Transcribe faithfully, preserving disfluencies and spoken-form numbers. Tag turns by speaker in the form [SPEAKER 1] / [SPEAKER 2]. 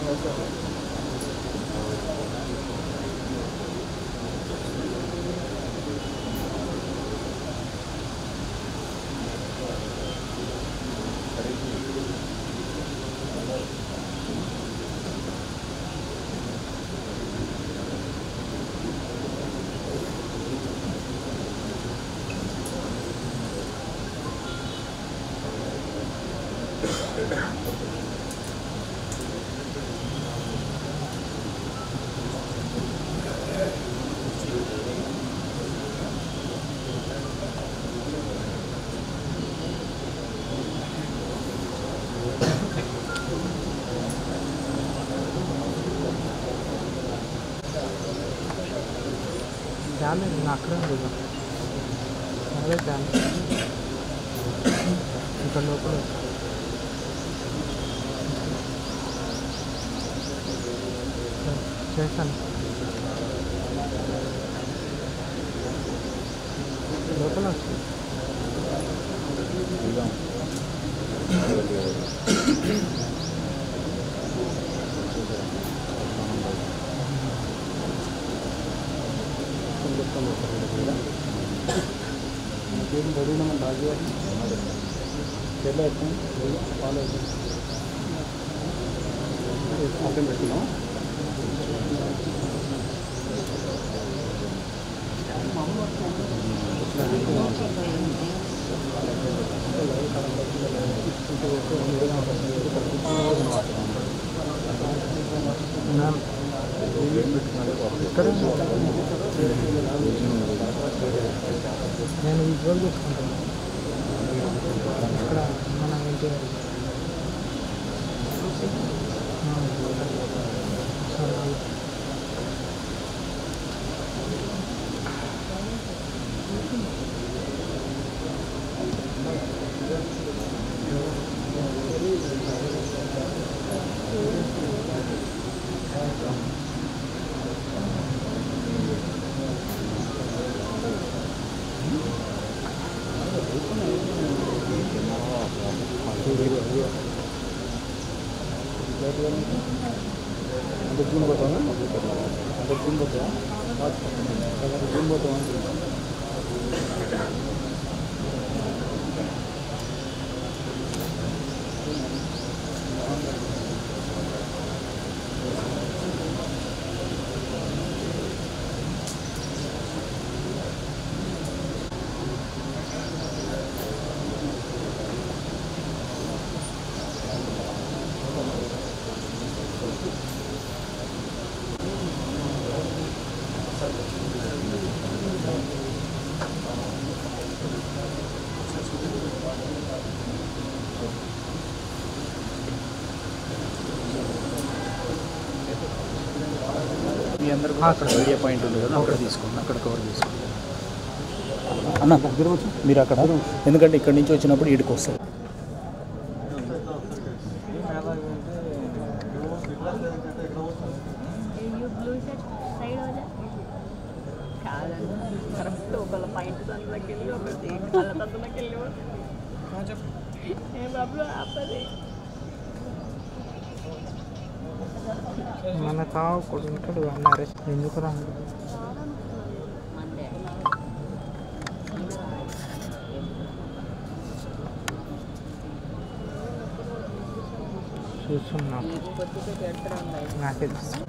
[SPEAKER 1] जाने अక్కడ ఉంది అదే జానే ఇక్కడ లోపల చేస్తాను లోపల ఫాలో అర్థం పెట్టుకున్నాం ఇక్కడ నేను విజువల్ చూసుకుంటాను ఇక్కడ మనం ఏం చేయాలి అంటే జూన్ పోతామా అంటే జూన్ పోతావా జూన్ పోతామా మీ అందరికీ అక్కడ మీడియా పాయింట్ ఉంది కదా అక్కడ తీసుకోండి అక్కడ కవర్ చేసుకోండి అన్న మీరు అక్కడ ఎందుకంటే ఇక్కడి నుంచి వచ్చినప్పుడు ఇటుకు వస్తారు మన తావు కొడుకుంటాడు అన్నారు ఎందుకు రా చూస్తున్నా నాకే తెలుసు